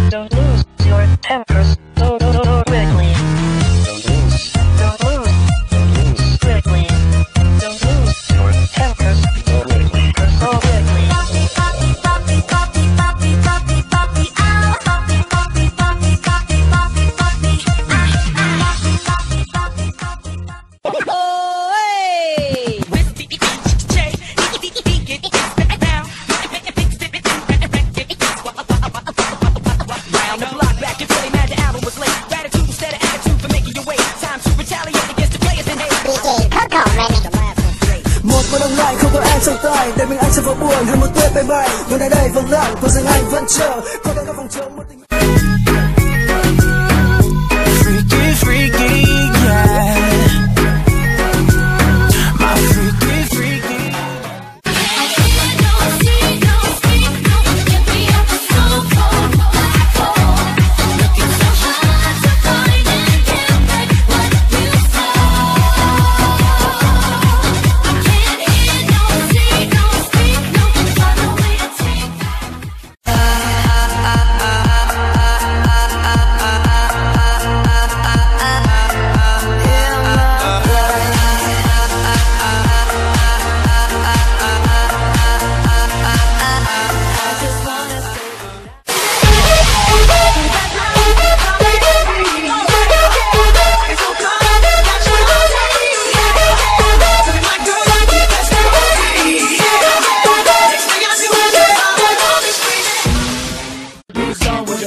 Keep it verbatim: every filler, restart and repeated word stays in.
Don't lose your temper so, so, so quickly. Don't lose. Don't lose. Don't lose quickly. Don't lose your temper so quickly. So quickly. Poppy, poppy, poppy, poppy, poppy, poppy, poppy, ow. Poppy, poppy, poppy, poppy, poppy, poppy, ah, ah. Poppy, poppy, poppy, poppy, poppy. Oh, hey! Round the block back and Philly, mad the album was late. Gratitude instead of attitude for making your way. Time to retaliate against the players and hate. D J Coco Remix. The last one's great. Một con ông lại không có ai trong tay, để mình anh sẽ vào buồn hay một tuyết bay bay. Nhưng tại đây vòng lặng, tôi rằng anh vẫn chờ. Có thể có phòng chống một tình Freaky, freaky, yeah. My freaky, freaky. song with